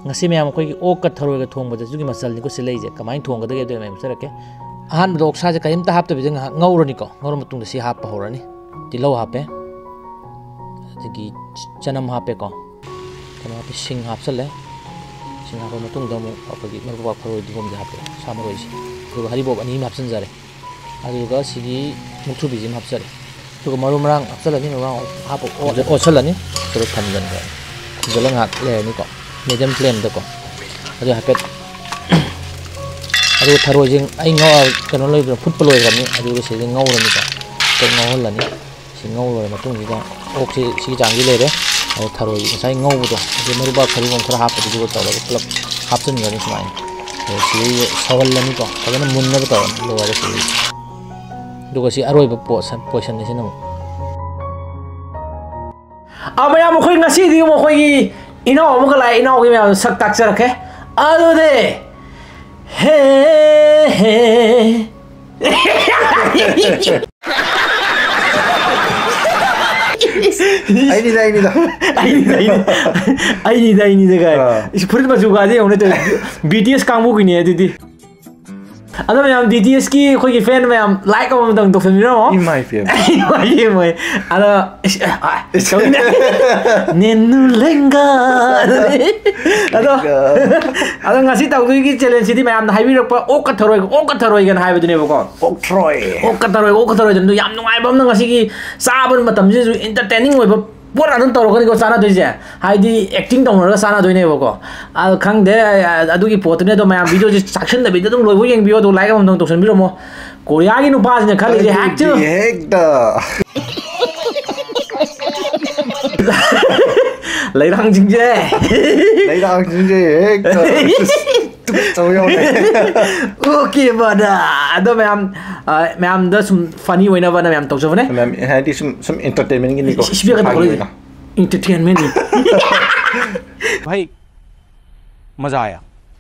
ngasi ma'am कोई okay का थरोय का थोंग बजे जुगी मसल निको सिलाई जे कमाइन थोंग गदगे दे मैम सरके अहान बदोक सा जे कयम ता हाप तबे जंग ngौरनी को ngौर मतुंग दे सि हाप हौरनी तिलौ हापे जगी चनम हापे को तमा पे सिंग हापसले सिंग हाप मतुंग दमु अपगी मरबा खरोय दिगोम जे हापे सामरोय सि तो हरिबोब अनि हापसन जारे अदुगा सिगी मुथु बिजिम हापसरे तो मरु मरंग हापसलनी मरंग हाप ओसलनी तो थमजन ga जलंग हाक लेनी को मीडियम फ्लेम दको अदु हापेट अदु थरोय जिंग आई ngौ कनो लोय फुट पलोय गनी अदु से जिंग ngौरनी को तो ngौहलनी सि ngौलोय मतुंग जिदा ओक सि जांगी लेरे अदु थरोय साइ ngौबदो अदु मरुबा खरिबोम खरा हापदि दुगो तौला क्लब हापसन गनी समाय सि सवलनी को अदन मुन्नब तो लोरे सि दुगो सि अरोयब पोशन नि सिनम अबया मखोय ngasi di मखोय इनाव अमुक लाय इनाव के मैं सक ताक से रखे आलू दे हे आई नहीं का इस पूरी बात जुगा दे उन्हें तो BTS काम वो की नहीं है दीदी अदो मैम DTS की कोई फैन मैम लाइक अब मैं तो फिल्म ना in my film अदो नेनु लेंगा अदो ngasi ताऊ की चैलेंज थी मैम हाईवे रख पर ओक थरोय गन हाईवे दुने बको ओक थरोय जन याम नुंगाई बम न ngasi की साबन मतम जे एंटरटेनिंग ओय पोर अदन तौरगनी को साना दोइजे हाइदी एक्टिंग तौरगा साना दोइने बको आ खंगदे अदुगी पोतने तो मैम वीडियो जे सक्शन द वीडियो तुम लोइबो येंग बियो तो लाइक हम तो सन बिरो मो कोरिया की नुपास ने खाली हैक जो लेरांग जिंजे ओके बड़ा अदो मैम द सम फनी होइना बना मैम तो जवने मैम हाइदी सम एंटरटेनमेंट की निको इस भी का एंटरटेनमेंट भाई मजा आया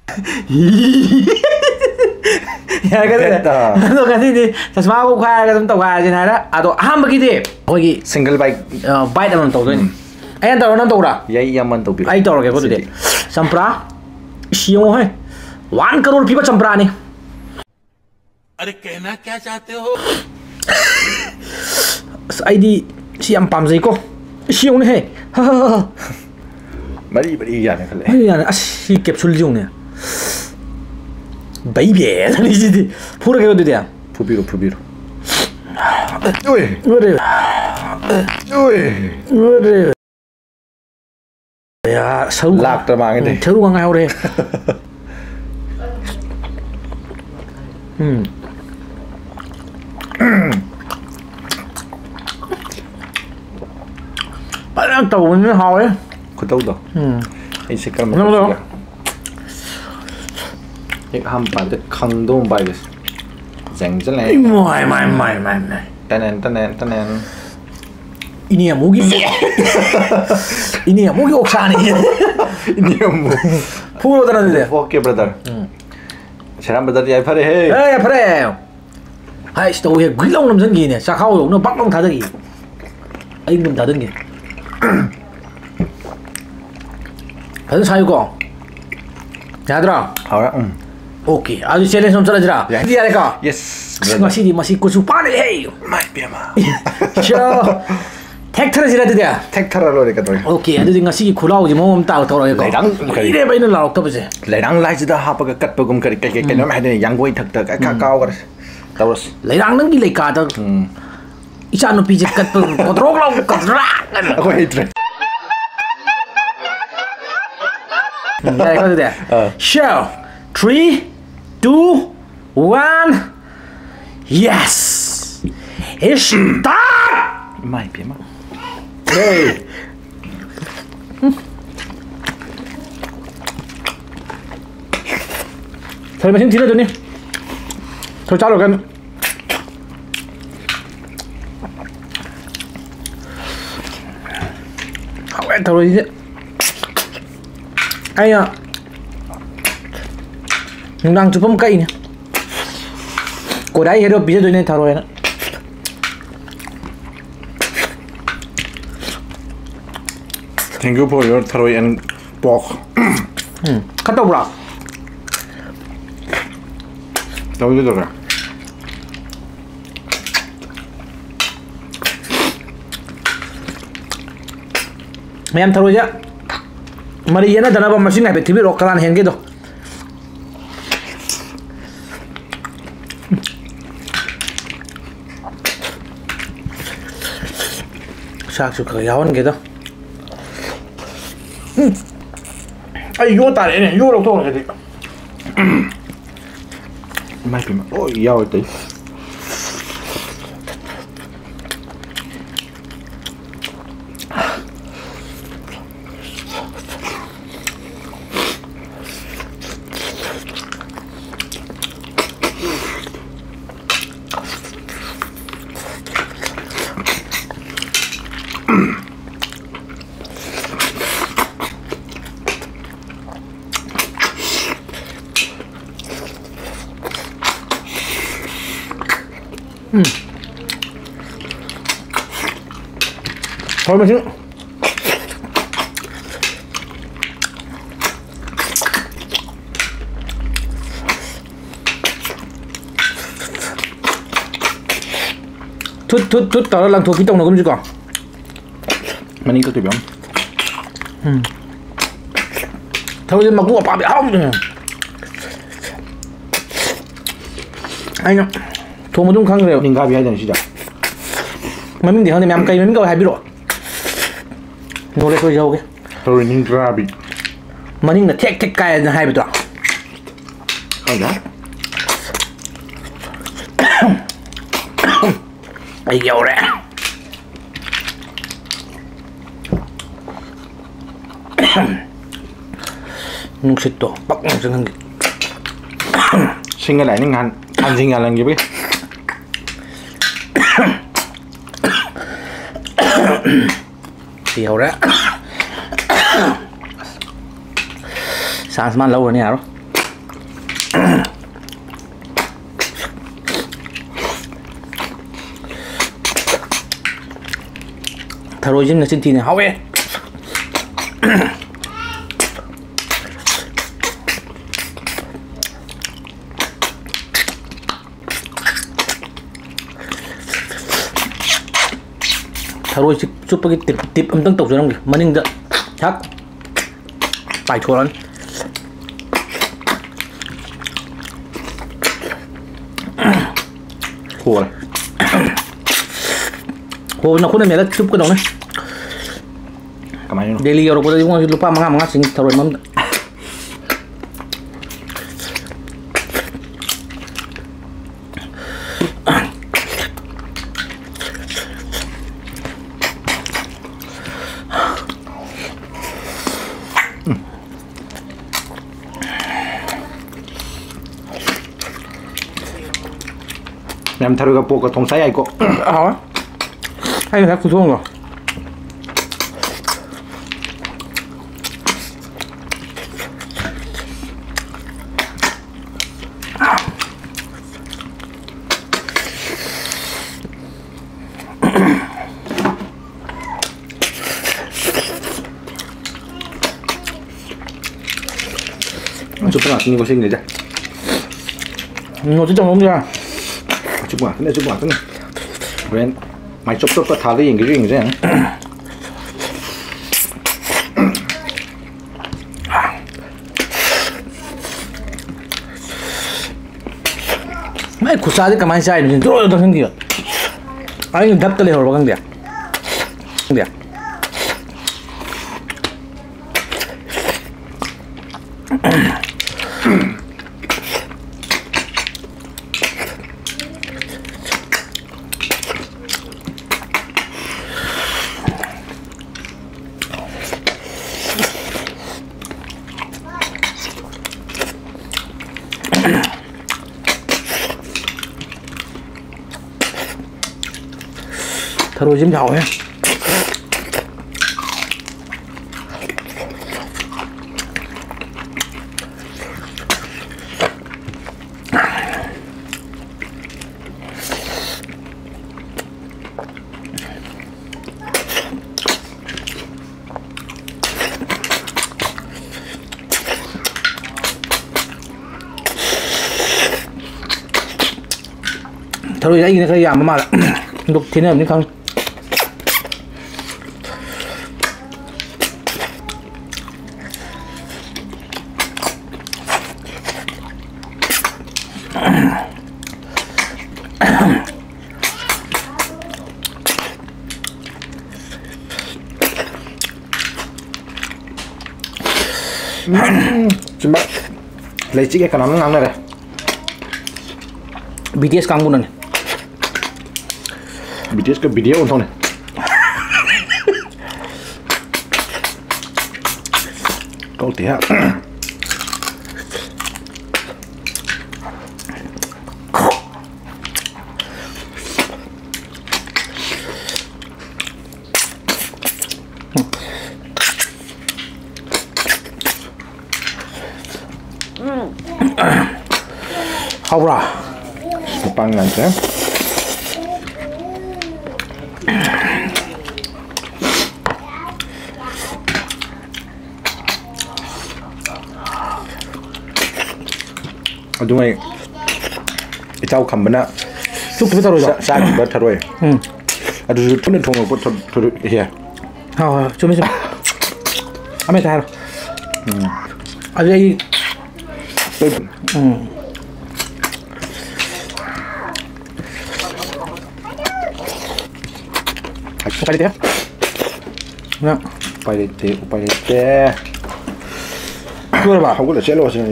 यार कहते तो कहती थी चश्मा को खाया का तुम तो खाया जिन है ना आ तो हम बकी थे होगी सिंगल बाइट हम तो नहीं ऐन तो ना तो रहा यही यमन तो भी आई तो रहा क्या कुछ दे संप्रा शियों है 1 करोड़ पीपा संप्रा ने अरे कहना क्या चाहते हो आईडी शियम पामजे को शियों ने है बड़ी याने खले याने अशी कैप्सूल जो ने baby tadi sih pura kayak gitu dia fubiru ya seru lak terbang ini seru nggak ngau deh banyak tahu ini hal ya aku tahu dah ini sekarang एक हम पाते खंडों बाइस जंगल है माय तनन ini ya mugi oksani ini mu puro tanah deh oke brother seram brother ya pare ya pare hai sto ya gilong nam sang gini sa khao no bak long thada gi ai ngum thada gi kan sayu ko yadra haura okay आज challenge हम चला जरा दिया देखा yes masih कुछ पाने है my पियामा चलो tek thara jira dia tek thara lo de ka to okay adu ngasi ki khulau ji mom ta to ro ko ire bai na lauk to bje leirang lai ji da ha pa ka kat pa gum kari kai kai no ma de yang goi thak ta ka kaw gar tawros leirang nang gi le ka ta isa no pi je kat pa ko ro lau ka ra ko hitre ya ko dia show 3 2 1 yes it's start mai piama hey thôi mà xin chín rồi đi thôi cháu rồi gần hậu em thôi đi anh ạ nhưng đang chụp cây nè cổ đáy hết rồi bây giờ nên thảo rồi nè thank you for your tharoy and pork ꯈꯔ ꯇꯧꯕ꯭ꯔꯣ ꯇꯧꯒꯗꯧꯔꯦ ꯃꯌꯥꯝ ꯊꯔꯣꯏꯁꯦ ꯃꯔꯤ ꯌꯦꯟꯅꯗꯅꯕ ꯃꯁꯤꯡ ꯍꯥꯏꯐꯦꯠ ꯊꯤꯕꯤꯔꯛꯑꯣ ꯀꯅꯥꯅ ꯍꯦꯟꯒꯦꯗꯣ ꯆꯥꯛꯁꯨ ꯈꯔ ꯌꯥꯎꯍꯟꯒꯦꯗꯣ ꯑꯩ ꯌꯣ ꯇꯥꯔꯛꯑꯦꯅꯦ ꯌꯣ ꯂꯧꯊꯣꯛꯑꯒꯗꯤ ꯏꯃꯥꯏ ꯄꯦꯝꯃ ꯂꯣꯏ ꯌꯥꯎꯔꯦ ꯇꯩ thôi mà chứ thút tao làm thuộc cái tông nó cũng chưa còn mà nên có tuyệt vọng thôi mà cũng bảo bị hỏng rồi anh ạ thôi một dung khăn rồi nên 가비 하잖아 진짜 mà mình để hơn thì mẹ cây mình câu hai biết rồi ngồi đây tôi dâu cái thôi nên 가비 mà nhưng là thét thét cay là hai biết rồi 하자 ai dâu đấy nung xịt tổ bắc nung xịt hơn sinh cái này nó ngàn ăn sinh ngàn lần gì biết Tiểu đấy sáng sớm lâu rồi nè đó thà rồi chứ là xin thì này háo ấy thà rồi chút cái tip âm tăng tốc rồi không kì mà nhưng đợi chắc phải chua lắm khô này hồ nó cũng là mẹ đã chút cái đó này cảm ơn daily rồi bây giờ cũng lupa mang xin thà rồi mắm em thay cái bộ cái thùng sấy ai có hả hay là cứ thôi rồi chụp vào cái có sinh này ra nó chỉ trong không ra chụp vào cái này rồi mày chụp có tháo cái gì thế mấy củ sa thì cầm ai sai mình rồi đâu không kìa anh đập tới hồi bao nhiêu đẹp thà rồi chim chảo nhé throw cái này khơi yam mà đục thế này không Coba lecik ya kan nang này BTS kamu nih BTS ke video untuk nih kau tiap hao ra pangan kan aduh mai itau kambana chúc cái tao rồi sa ba tharoi aduh pun thong ko thor here hao chúc mấy chúc ame thay rồi ở đây Upay dito. Nga. Upay dito. Dua ba? Ako la chelo siya.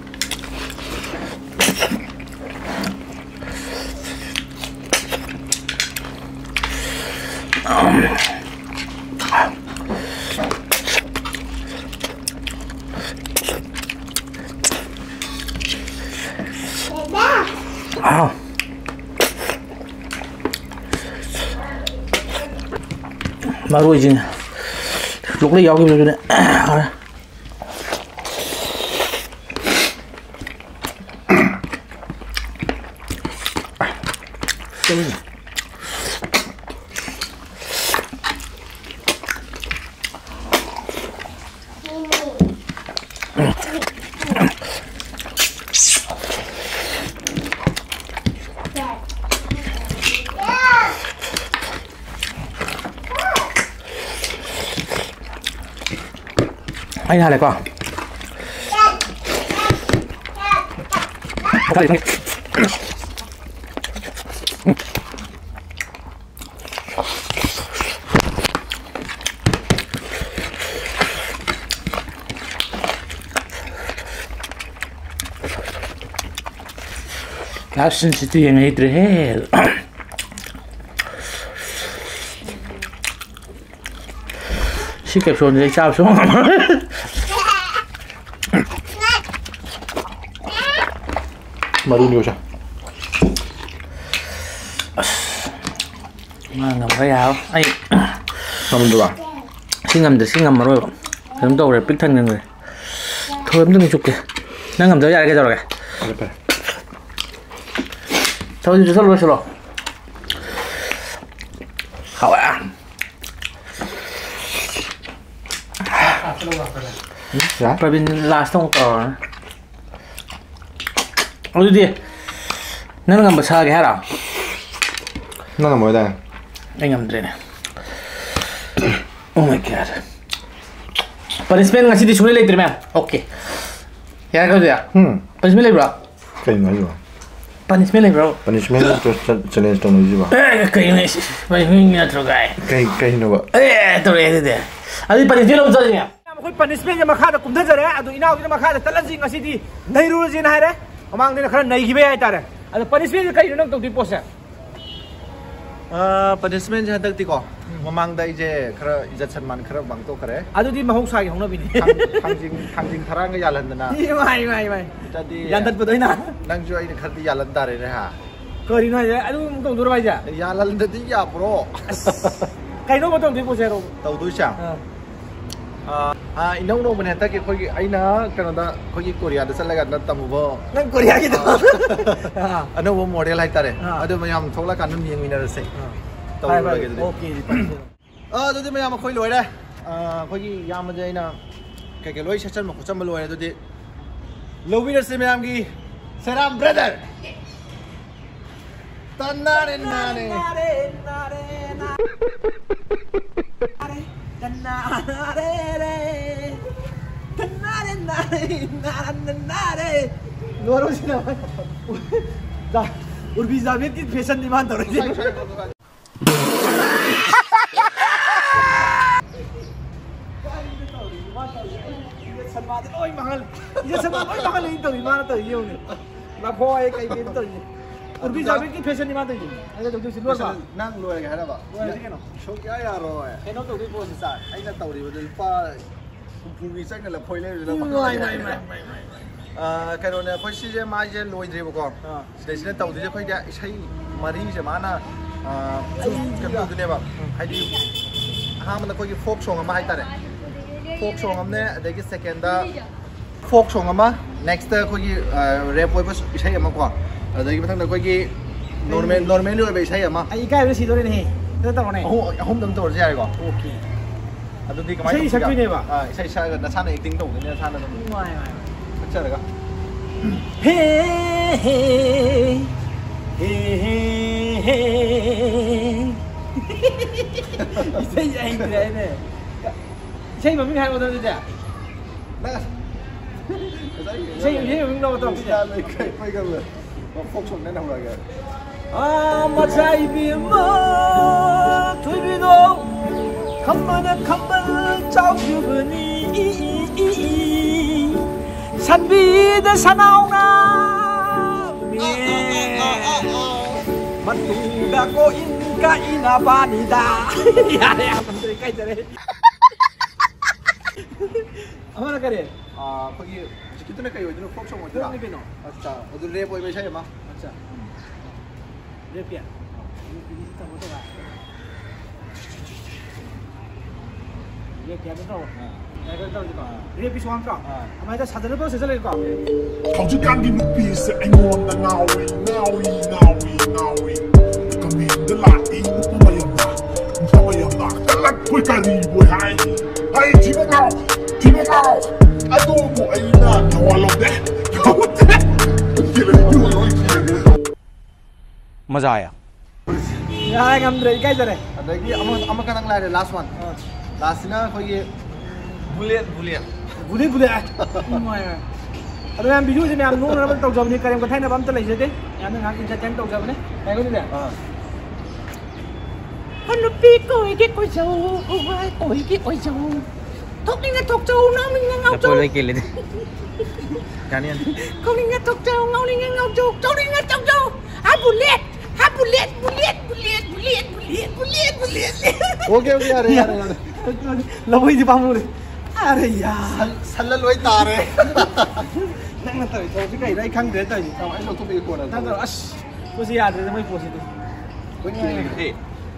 mà rồi chứ lúc lấy áo cái này anh hai này con cá sinh sẽ tiền này thế xí kẹp xuống để sao xuống Marunyo siya. ngầm cái áo ai Namun doa. xin ngầm mà rồi em đâu rồi biết thân người thôi em đừng chụp kìa nó ngầm tới ra cái rồi kìa thôi thì sao rồi khẩu ạ Ya. bởi vì last không có ôi đi nó ngầm bật xa cái hả nào Nó là mới đây. anh ngầm đây này oh my god punishment ngasih di sini lagi terima oke ya kau dia punishment lagi bro Kayak nggak juga. punishment lagi bro Punishment terus challenge tahun ini juga. kayak ini punishment terus guys Kayak ini pak. terus itu dia ada punishment apa saja ꯑꯩꯈꯣꯏ ꯄꯅꯤꯁꯃꯦꯟꯁꯦ ꯃꯈꯥꯗ ꯀꯨꯝꯊꯖꯔꯦ ꯑꯗꯨ ꯏꯅꯥꯎꯁꯤꯅ ꯃꯈꯥꯗ ꯆꯠꯂꯁꯤ ꯉꯁꯤꯗꯤ ꯅꯩꯔꯨꯔꯁꯤꯅ ꯍꯥꯏꯔꯦ ꯃꯃꯥꯡꯗꯅ ꯈꯔ ꯅꯩꯈꯤꯕ ꯌꯥꯏ ꯍꯥꯏꯇꯥꯔꯦ ꯑꯗꯣ ꯄꯅꯤꯁꯃꯦꯟꯁꯦ ꯀꯩꯅꯣ ꯅꯪ ꯇꯧꯗꯣꯏ ꯄꯣꯠꯁꯦ Punishment 한dak tiko. Mamangda ije kara ijat sanman kara bangto kare. ꯑꯗꯨꯗꯤ ꯃꯍꯧꯁꯥꯒꯤ ꯍꯧꯅꯕꯤꯅꯤ Thangjing tharanga yalandana. ꯏꯃꯥꯏ Jadi ꯌꯥꯟꯊꯠꯄꯗꯣ ꯑꯩꯅ nangjo aini khardi yalan tare re ha. ꯀꯔꯤꯅꯣ ꯍꯥꯏꯁꯦ ꯑꯗꯨꯝ ꯇꯧꯗꯣꯔꯕ ꯍꯥꯏꯁꯦ Yalandadi ya bro. ꯀꯩꯅꯣꯕ ꯇꯧꯗꯣꯏ ꯄꯣꯠꯁꯦ ꯍꯥꯏꯔꯣ Tawdu siya. Inong no man hanta ki khoi aina kanoda khoi Korea da chalaga na tamubo. ꯅꯪ ꯀꯣꯔꯤꯌꯥꯒꯤꯗꯣ Ano model hai tare. Adu mayam thokla kanun yeng minar se. Tawdu lage de. 오케이 Adudi mayam khoi loi re. Khoi yam je aina ke loi session ma khucham loi re adudi. Loviner se mayam gi Saram brother. Tanare nare. Loro sih nama. Dah, Urbi Zabit की fashion demand हो रही है. सलमान ओए महल ये सलमान ओए महल नहीं तो विमान तो ये होने ना भोए कहीं भी तो ये Urbi Zabit की फैशन डिमांड तो ये ऐसे तो सिल्वर बा Nang luar ke hadapan. Luar sih kan. Show kya ya roy. Keno तो भी पोस्ट सा Aina tahu di betul pa. Punggi saya kalau poi le betul. Cái đó này, khối xe máy xe lôi gì vậy con? Để xe tàu thì khối đã xây mari xe mà na cái đồ này vậy, hay đi, ham là khối cái fork song mà hay ta đấy, fork song này, để cái second đó fork song mà, next khối cái rap khối bớt xây mà con, để cái bắt đầu khối cái normal luôn bị xây mà. Ai cái gì đó này, đó tao này. Không đâm tàu gì vậy con? Ok. À tôi đi cái máy. Xây sao này vậy? Xây sao cái nó sang này tính tàu cái này sang này. Ngoài. Chắc là Hey hey hey hey. Xây anh thế này. Xây mà mình hay vào đâu thế? Xây như thế mình đâu tao. Quay gần rồi. Phốc sùng đến đâu rồi kìa. Mà trái tim mơ thôi đi đâu. Không bao trao yêu người 산비대 사나오나 만두가 꼬인가 이나바니다 야래 한번 까이 저래 아마나 그래 거기 기존에 그 요즘은 폭 송 어디라? अच्छा उधर rape होई बैठा है मां अच्छा rape क्या इसका वो तो रेप क्या बताओ रेप इस वांग का हमारे साथ साधन पर से चलेगा How'd you piece anh ngon na ngawi kami dalai pumayama talag ko'y karibo hay tinangaw adobo ay na nawalaw de मजा आया यार हम रे काय जरे अदगी अमा का नंग लारे लास्ट वन लास्ट ना कोई बुलेट अरे हम वीडियो से मैं नो ना तो जब नहीं करें कथाई ना बम तो ले जेते यार ना हम इंटरटेन तो जब ने काय को नहीं हां हनुपी कोई के जाओ थोक नहीं थोक जाओ ना mình ngao जाओ tôi kia lên cá nhân không नहीं थोक जाओ ngao नहीं thọc जाओ à bullet ओके यार लवई जी पामु रे अरे यार सल लोई तारे nang na tayo so kai dai khang de tayo tao ai lo to bị cuốn nang rồi as ko si ya de mai po si de कोई नहीं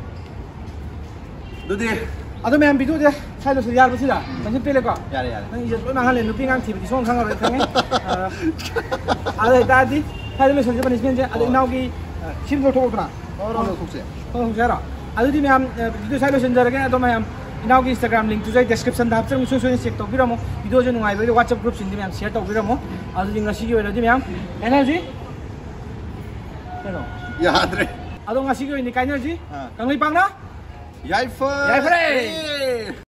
दूधी ado me am bidu de sai lo si yar basi da nang pele ko यार nang ye lo nang le nupi ngang thi bi song khang ro khang ade ta di sai lo so japan ismen je ade nau ki sim ro thok na और लो खुद से không ra ado di me am bidu sai lo sen jar ga ado me am Now की Instagram link to description da apsang so check to biramo video je nungai ba WhatsApp group sin di am share to biramo adu ding ngasi gi wela di am energy hello याद रे adu ngasi gi ni kai energy kanglei pang na याई फर